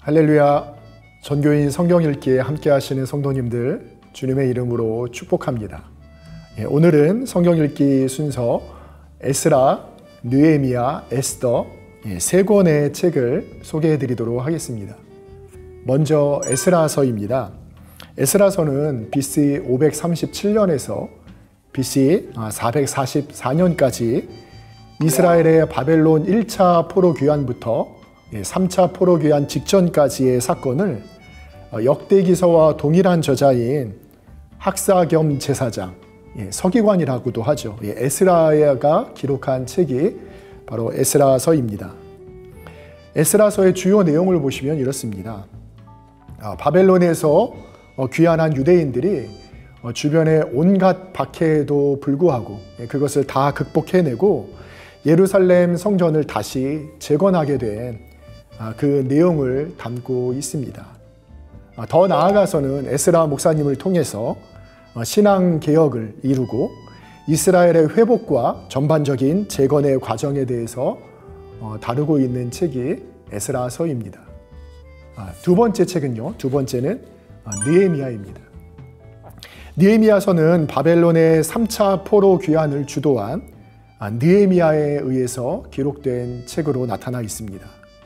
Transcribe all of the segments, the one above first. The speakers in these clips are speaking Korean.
할렐루야. 전교인 성경 읽기에 함께 하시는 성도님들 주님의 이름으로 축복합니다. 오늘은 성경 읽기 순서 에스라, 느헤미야, 에스더 세 권의 책을 소개해 드리도록 하겠습니다. 먼저 에스라서입니다. 에스라서는 BC 537년에서 BC 444년까지 이스라엘의 바벨론 1차 포로 귀환부터 3차 포로 귀환 직전까지의 사건을 역대기서와 동일한 저자인 학사 겸 제사장, 서기관이라고도 하죠. 에스라가 기록한 책이 바로 에스라서입니다. 에스라서의 주요 내용을 보시면 이렇습니다. 바벨론에서 귀환한 유대인들이 주변에 온갖 박해에도 불구하고 그것을 다 극복해내고 예루살렘 성전을 다시 재건하게 된 그 내용을 담고 있습니다. 더 나아가서는 에스라 목사님을 통해서 신앙 개혁을 이루고 이스라엘의 회복과 전반적인 재건의 과정에 대해서 다루고 있는 책이 에스라서입니다. 두 번째 책은요. 두 번째는 느헤미야입니다. 느헤미야서는 바벨론의 3차 포로 귀환을 주도한 느헤미야에 의해서 기록된 책으로 나타나 있습니다.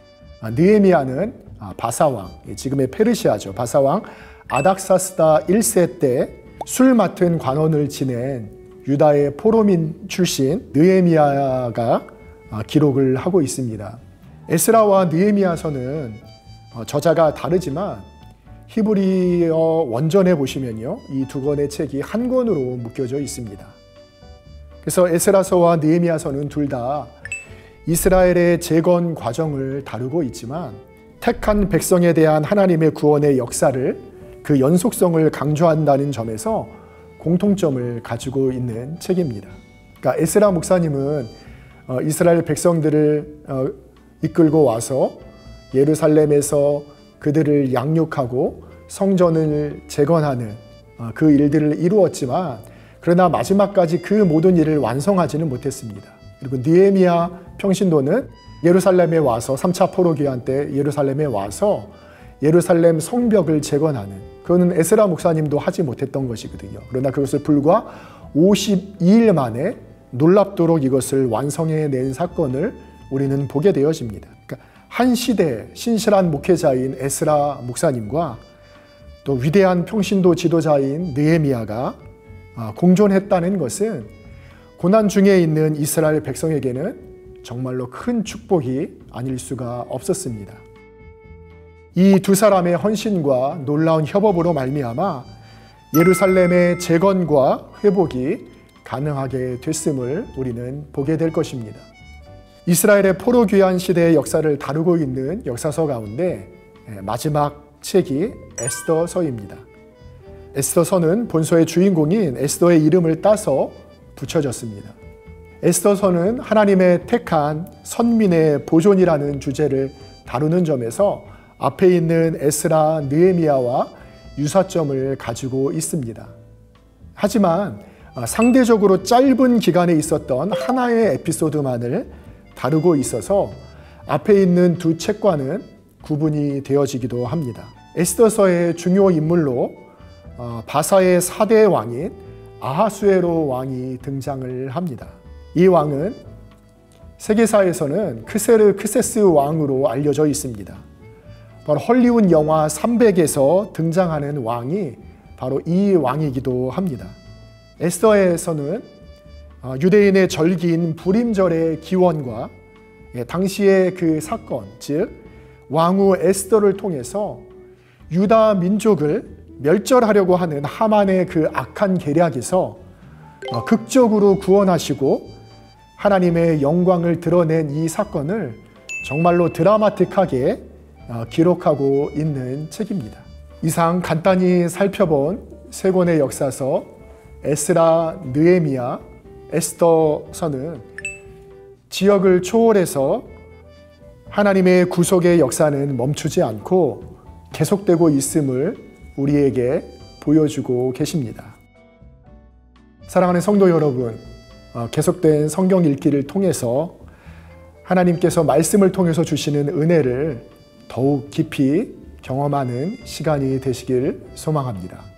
느헤미야는 바사왕, 지금의 페르시아죠. 바사왕 아닥사스다 1세 때 술 맡은 관원을 지낸 유다의 포로민 출신 느헤미야가 기록을 하고 있습니다. 에스라와 느헤미야서는 저자가 다르지만 히브리어 원전에 보시면요, 이 두 권의 책이 한 권으로 묶여져 있습니다. 그래서 에스라서와 느헤미야서는 둘 다 이스라엘의 재건 과정을 다루고 있지만 택한 백성에 대한 하나님의 구원의 역사를, 그 연속성을 강조한다는 점에서 공통점을 가지고 있는 책입니다. 그러니까 에스라 목사님은 이스라엘 백성들을 이끌고 와서 예루살렘에서 그들을 양육하고 성전을 재건하는 그 일들을 이루었지만, 그러나 마지막까지 그 모든 일을 완성하지는 못했습니다. 그리고 느헤미야 평신도는 예루살렘에 와서 3차 포로 귀환 때 예루살렘에 와서 예루살렘 성벽을 재건하는, 그거는 에스라 목사님도 하지 못했던 것이거든요. 그러나 그것을 불과 52일 만에 놀랍도록 이것을 완성해낸 사건을 우리는 보게 되어집니다. 그러니까 한 시대 신실한 목회자인 에스라 목사님과 또 위대한 평신도 지도자인 느헤미야가 공존했다는 것은 고난 중에 있는 이스라엘 백성에게는 정말로 큰 축복이 아닐 수가 없었습니다. 이 두 사람의 헌신과 놀라운 협업으로 말미암아 예루살렘의 재건과 회복이 가능하게 됐음을 우리는 보게 될 것입니다. 이스라엘의 포로 귀환 시대의 역사를 다루고 있는 역사서 가운데 마지막 책이 에스더서입니다. 에스더서는 본서의 주인공인 에스더의 이름을 따서 붙여졌습니다. 에스더서는 하나님의 택한 선민의 보존이라는 주제를 다루는 점에서 앞에 있는 에스라, 느헤미야와 유사점을 가지고 있습니다. 하지만 상대적으로 짧은 기간에 있었던 하나의 에피소드만을 다루고 있어서 앞에 있는 두 책과는 구분이 되어지기도 합니다. 에스더서의 중요 인물로 바사의 4대 왕인 아하수에로 왕이 등장을 합니다. 이 왕은 세계사에서는 크세르크세스 왕으로 알려져 있습니다. 바로 헐리우드 영화 300에서 등장하는 왕이 바로 이 왕이기도 합니다. 에스더에서는 유대인의 절기인 불임절의 기원과 당시의 그 사건, 즉 왕후 에스더를 통해서 유다 민족을 멸절하려고 하는 하만의 그 악한 계략에서 극적으로 구원하시고 하나님의 영광을 드러낸 이 사건을 정말로 드라마틱하게 기록하고 있는 책입니다. 이상 간단히 살펴본 세 권의 역사서 에스라, 느헤미야, 에스더서는 지역을 초월해서 하나님의 구속의 역사는 멈추지 않고 계속되고 있음을 우리에게 보여주고 계십니다. 사랑하는 성도 여러분, 계속된 성경 읽기를 통해서 하나님께서 말씀을 통해서 주시는 은혜를 더욱 깊이 경험하는 시간이 되시길 소망합니다.